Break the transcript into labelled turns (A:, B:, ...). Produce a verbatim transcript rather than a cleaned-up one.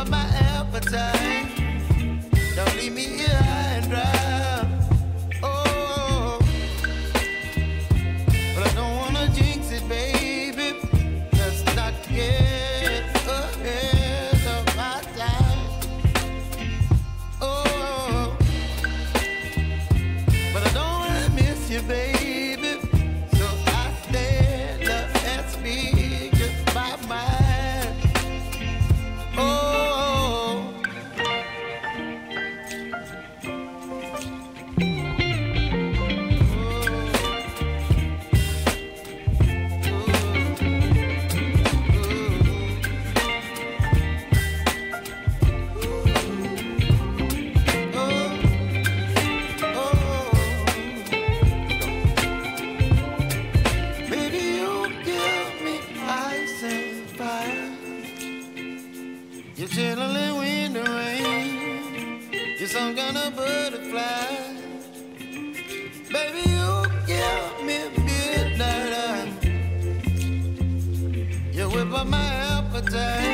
A: up my appetite. Don't leave me here high and dry. Oh, but I don't wanna jinx it, baby. Let's not get ahead of my time. Oh, but I don't wanna miss you, baby. So I stand up and speak just my mind. Oh. You're chilling when the rain. You're some kind of butterfly. Baby, you give me midnight. You whip up my appetite.